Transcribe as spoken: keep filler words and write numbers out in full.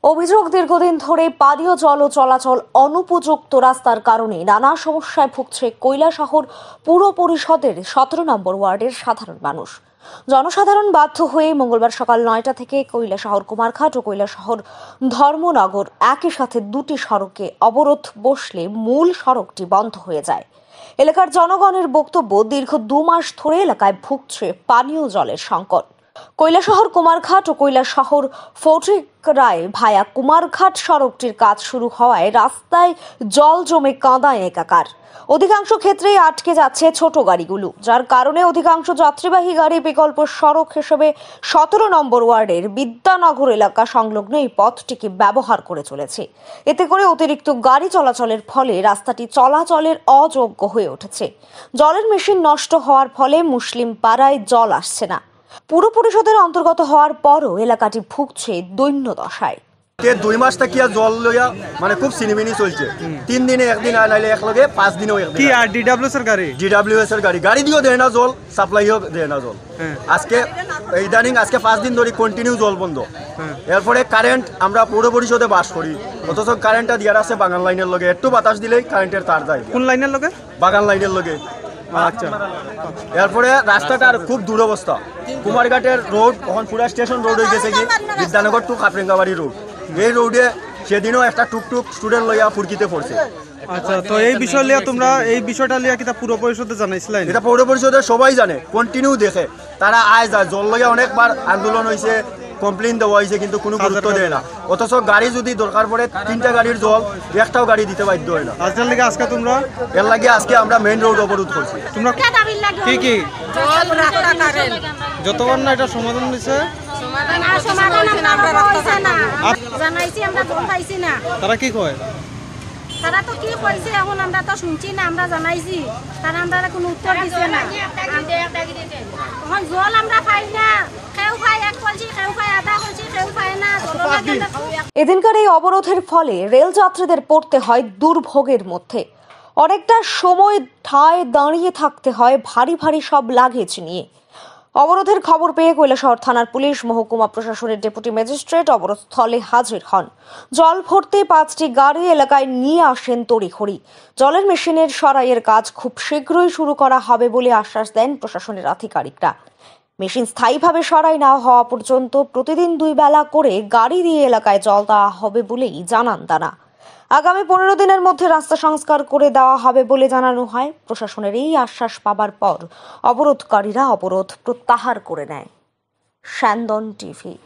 অভিযোগ দীর্ঘদিন ধরে পানীয় জল ও চলাচল অনুপযুক্ত রাস্তার কারণে নানা সমস্যায় ভুগছে কৈলাসহর পুর পরিষদের সতেরো নম্বর ওয়ার্ডের সাধারণ মানুষ। জনসাধারণ বাধ্য হয়ে মঙ্গলবার সকাল নয়টা থেকে কৈলাসহর কুমারঘাট ও কৈলাসহর ধর্মনগর একই সাথে দুটি সড়কে অবরোধ বসলে মূল সড়কটি বন্ধ হয়ে যায়। এলাকার জনগণের বক্তব্য, দীর্ঘ দু মাস ধরে এলাকায় ভুগছে পানীয় জলের সংকট। কৈলাসহর কুমারঘাট ও কৈলাসহর ফটিকরায় ভায়া কুমারঘাট সড়কটির কাজ শুরু হওয়ায় রাস্তায় জল জমে কাঁদায় একাকার। অধিকাংশ ক্ষেত্রেই আটকে যাচ্ছে ছোট গাড়িগুলো, যার কারণে অধিকাংশ যাত্রীবাহী গাড়ি বিকল্প সড়ক হিসেবে সতেরো নম্বর ওয়ার্ডের বিদ্যানগর এলাকা সংলগ্ন এই পথটিকে ব্যবহার করে চলেছে। এতে করে অতিরিক্ত গাড়ি চলাচলের ফলে রাস্তাটি চলাচলের অযোগ্য হয়ে উঠেছে। জলের মেশিন নষ্ট হওয়ার ফলে মুসলিম পাড়ায় জল আসছে না। পুর পরিষদের অন্তর্গত হওয়ার পরও এলাকাটি ভুগছে দৈন্য দশায়। দুই মাস থেকে জল লইয়া মানে খুব সিনেমিনি চলছে। তিন দিনে একদিন আনাইলে এক লগে পাঁচ দিনেও একদিন। কি আর ডিডব্লিউএস এর গাড়ি ডিডব্লিউএস এর গাড়ি গাড়ি দিও দেয় না জল, সাপ্লাইও দেয় না জল। আজকে ইদানিং আজকে পাঁচ দিন ধরে কন্টিনিউ জল বন্ধ। এরপরে কারেন্ট, আমরা পৌর পরিষদে বাস করি, অথচ কারেন্টটা দিয়ার আছে বাগান লাইনের লগে। একটু বাতাস দিলেই কারেন্টের তার যায়। কোন লাইনের লগে? বাগান লাইনের লগে। আচ্ছা, এরপরে রাস্তাটার খুব দুরবস্থা। কুমারঘাটের রোড এখন পুরা স্টেশন রোড হয়ে গেছে কি বিদ্যানগর টু কাপরেঙ্গাবাড়ি রোড। এই রোডে সেদিনও একটা টুকটুক স্টুডেন্ট লইয়া ফুরকিতে পড়ছে। আচ্ছা, তো এই বিষয় লিয়া তোমরা এই বিষয়টা লিয়া কি তা পুর পরিষদে জানাইছিলেন? এটা পৌর পরিষদের সবাই জানে, কন্টিনিউ দেখে তারা আয় যায়। জল লইয়া অনেকবার আন্দোলন হয়েছে, কমপ্লেন দেওয়া হয়েছে, কিন্তু কোনো গুরুত্ব দেয় না। অথচ গাড়ি যদি দরকার পড়ে তিনটা গাড়ির জল একটাও গাড়ি দিতে বাধ্য হয় না। আজকের লাগে আজকে তোমরা এর লাগে আজকে আমরা মেইন রোড অবরোধ করছি। তোমরা কি কি যতবার না এটা সমাধান হয়েছে? তারা কি কয়? তারা তো কি কইছে এখন আমরা তো শুনছি না, আমরা জানাইছি, তারা আমরা কোনো উত্তর দিছে না। এখন জল আমরা পাই না, কেউ পাই এক কলসি, কেউ পাই আধা কলসি, কেউ পাই না। এদিনকার এই অবরোধের ফলে রেল যাত্রীদের পড়তে হয় দুর্ভোগের মধ্যে। অনেকটা সময় ঠায় দাঁড়িয়ে থাকতে হয় ভারী ভারী সব লাগেজ নিয়ে। অবরোধের খবর পেয়ে কৈলাসহর থানার পুলিশ, মহকুমা প্রশাসনের ডেপুটি ম্যাজিস্ট্রেট অবরোধস্থলে হাজির হন। জল ভর্তি পাঁচটি গাড়ি এলাকায় নিয়ে আসেন তড়িঘড়ি। জলের মেশিনের সরাইয়ের কাজ খুব শীঘ্রই শুরু করা হবে বলে আশ্বাস দেন প্রশাসনের আধিকারিকরা। মেশিন স্থায়ীভাবে সরাই না হওয়া পর্যন্ত প্রতিদিন দুই বেলা করে গাড়ি দিয়ে এলাকায় জল দেওয়া হবে বলেই জানান তারা। আগামী পনেরো দিনের মধ্যে রাস্তা সংস্কার করে দেওয়া হবে বলে জানানো হয়। প্রশাসনের এই আশ্বাস পাবার পর অবরোধকারীরা অবরোধ প্রত্যাহার করে নেয়। স্যান্দন টিভি।